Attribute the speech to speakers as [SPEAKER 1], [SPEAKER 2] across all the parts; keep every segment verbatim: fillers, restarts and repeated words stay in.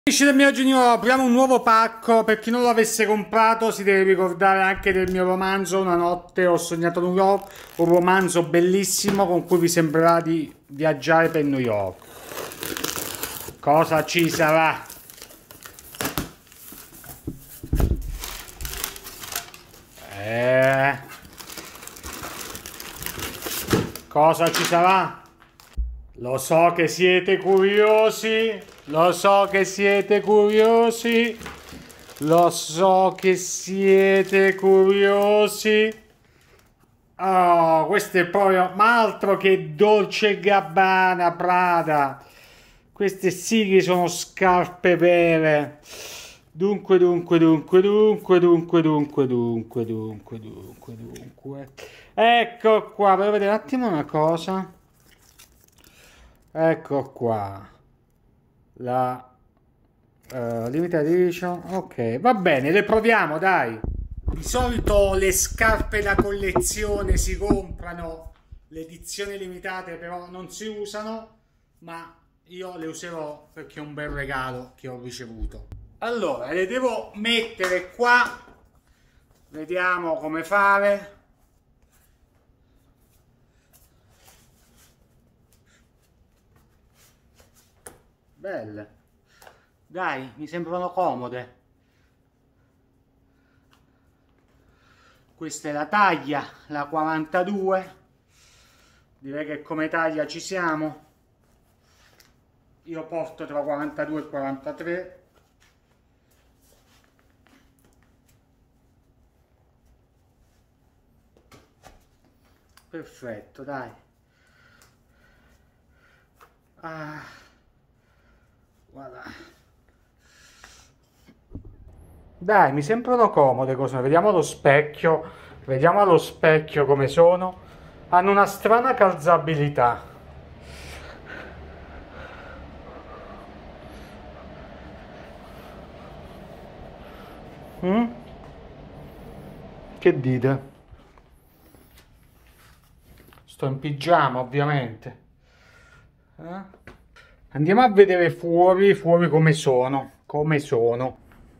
[SPEAKER 1] Amici del mio Genio, apriamo un nuovo pacco. Per chi non l'avesse comprato si deve ricordare anche del mio romanzo Una notte ho sognato New York, un romanzo bellissimo con cui vi sembrerà di viaggiare per New York. Cosa ci sarà? Eh... Cosa ci sarà? Lo so che siete curiosi, lo so che siete curiosi, lo so che siete curiosi. Oh, questo è proprio, ma altro che Dolce e Gabbana, Prada. Queste sì che sono scarpe vere. Dunque, dunque, dunque, dunque, dunque, dunque, dunque, dunque, dunque, dunque. Ecco qua, voglio vedere un attimo una cosa. Ecco qua la uh, limited edition. Ok, va bene, le proviamo, dai. Di solito le scarpe da collezione si comprano, le edizioni limitate però non si usano, ma io le userò perché è un bel regalo che ho ricevuto. Allora, le devo mettere qua, vediamo come fare. Belle, dai, mi sembrano comode. Questa è la taglia, la quarantadue. Direi che come taglia ci siamo. Io porto tra quarantadue e quarantatré. Perfetto, dai. Ah, guarda. Dai, mi sembrano comode così. Vediamo allo specchio. Vediamo allo specchio come sono. Hanno una strana calzabilità. Mm? Che dite? Sto in pigiama, ovviamente. Eh? Andiamo a vedere fuori, fuori come sono. Come sono.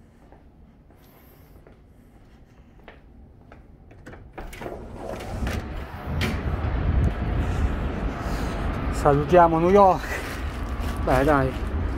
[SPEAKER 1] Salutiamo New York. Beh, dai.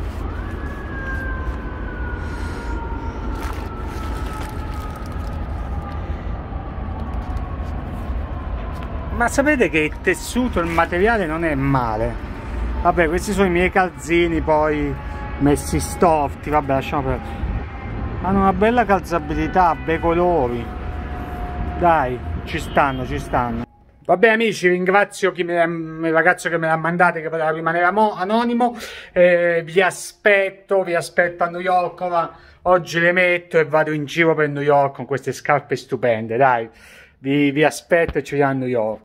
[SPEAKER 1] Ma sapete che il tessuto, il materiale non è male. Vabbè, questi sono i miei calzini poi messi storti. Vabbè, lasciamo perdere. Hanno una bella calzabilità, bei colori. Dai, ci stanno, ci stanno. Vabbè amici, ringrazio chi me, il ragazzo che me l'ha mandate, che poteva rimanere anonimo. Eh, vi aspetto, vi aspetto a New York. Ora, oggi le metto e vado in giro per New York con queste scarpe stupende. Dai, vi, vi aspetto e ci vediamo a New York.